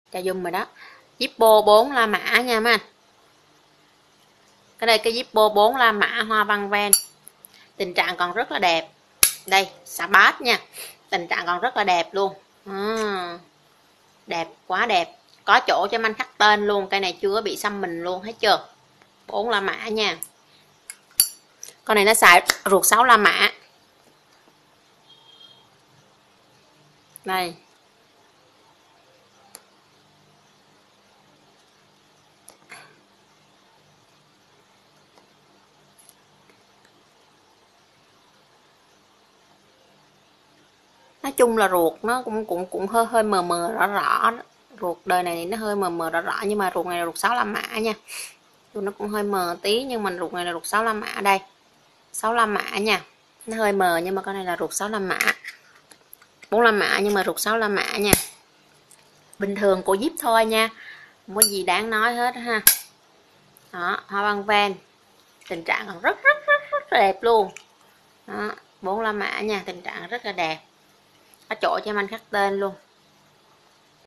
cho zoom rồi đó. Zippo 4 La Mã nha mấy anh. Cái đây cái Zippo 4 La Mã hoa văn ven, tình trạng còn rất là đẹp. Đây xà bát nha, tình trạng còn rất là đẹp luôn. Đẹp, quá đẹp, có chỗ cho anh khắc tên luôn. Cây này chưa bị xăm mình luôn, thấy chưa? 4 La Mã nha. Con này nó xài ruột 6 La Mã. Đây. Nói chung là ruột nó cũng hơi mờ mờ rõ rõ. Ruột đời này nó hơi mờ mờ rõ rõ, nhưng mà ruột này là ruột 6 La Mã nha. Ruột nó cũng hơi mờ tí, nhưng mà ruột này là ruột 6 La Mã đây. 6 La Mã nha. Nó hơi mờ nhưng mà con này là ruột 6 La Mã. 4 La Mã nhưng mà ruột 6 La Mã nha. Bình thường của Jeep thôi nha, không có gì đáng nói hết ha. Đó, hoa văn ven, tình trạng còn rất đẹp luôn. Đó, 4 La Mã nha, tình trạng rất là đẹp. Có chỗ cho anh khắc tên luôn.